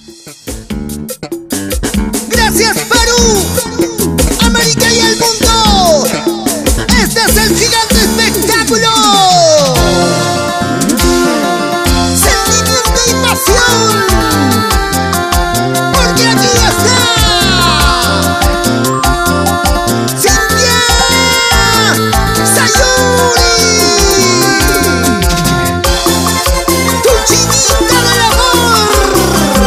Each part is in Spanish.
Gracias Perú, América y el mundo. Este es el gigante espectáculo. Sentimiento y pasión, porque aquí está Cintia Sayuri, tu chinita del amor,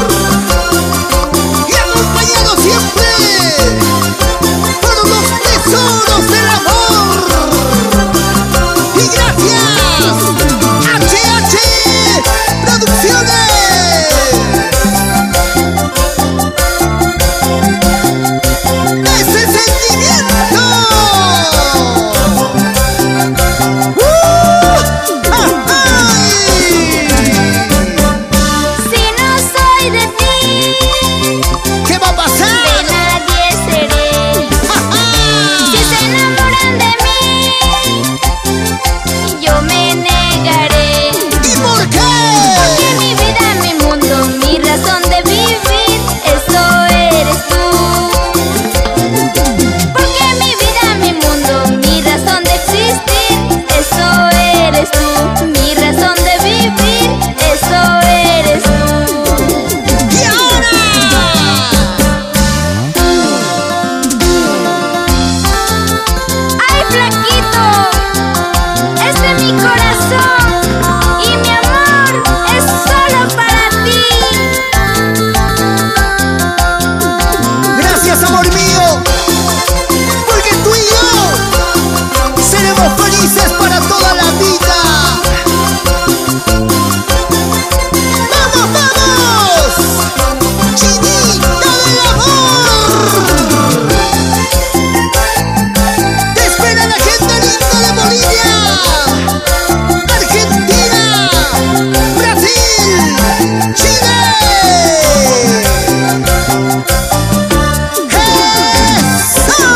y acompañado siempre por los tesoros del amor. Y gracias HH Producciones. ¡Ese sentimiento! ¡Ay! Si no soy de ti, ¿Qué va a pasar? de nadie seré. Si se enamoran de mí, yo me negaré. ¿Y por qué? Porque mi vida, mi mundo, mi razón de vivir, eso eres tú. Porque mi vida, mi mundo, mi razón de existir, eso eres tú. Mi razón de vivir, eso eres tú. ¡Y ahora! ¡Ay, flaquito! Es de mi corazón y mi amor es solo para ti. Gracias, amor mío, porque tú y yo seremos felices para toda la vida. ¡Vamos, vamos! ¡Chinita del amor! ¡Te espera la gente linda de Bolivia, Argentina, Brasil, Chile! ¡Eso!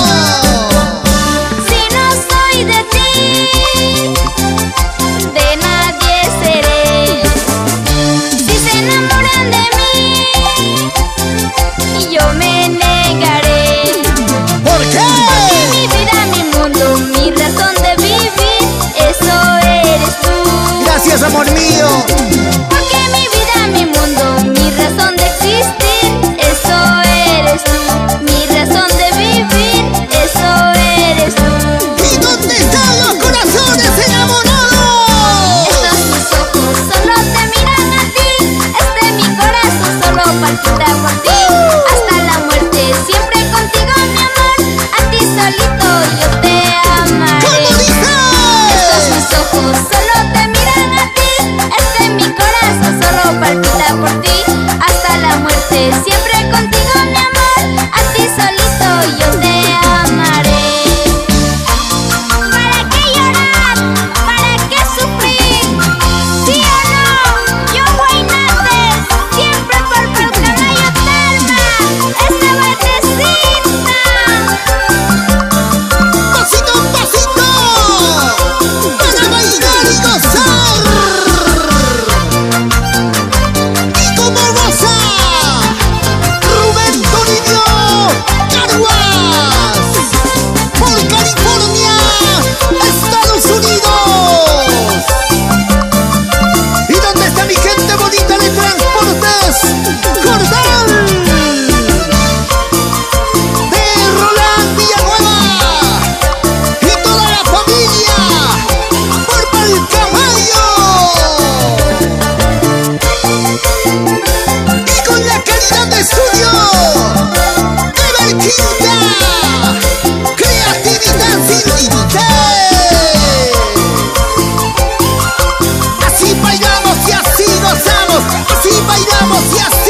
Si no soy de ti, de nadie seré. Si se enamoran de mí, yo me negaré. ¿Por Porque qué? mi vida, mi mundo, mi razón de vivir, eso eres tú. Gracias, amor mío. Porque mi vida, mi mundo, mi razón de existir, eso eres tú. Mi razón de vivir, eso eres tú. ¿Y dónde están los corazones enamorados? Estos mis ojos solo te miran a ti. Este mi corazón solo palpita por ti. Hasta la muerte, siempre contigo, mi amor. A ti solito yo te amaré. ¿Cómo dice? Estos mis ojos solo te miran a ti. Este mi corazón solo palpita por ti. Hasta la muerte, siempre contigo, mi amor. A ti solito yo te amaré. ¿Para qué llorar? ¿Para qué sufrir? ¿Sí o no? Yo Guaynate, siempre por Pulcamayo Talma. Esa vueltecita. Pasito a pasito, para bailar y gozar. Y como goza Rubén Toribio Caruas, por California, Estados Unidos. ¿Y dónde está mi gente bonita de Transportes Cordal? De Roland Villanueva y toda la familia por Palcamayo. Y con la calidad de estudio Ever Quinta, creatividad sin límite. Así bailamos y así gozamos, así bailamos y así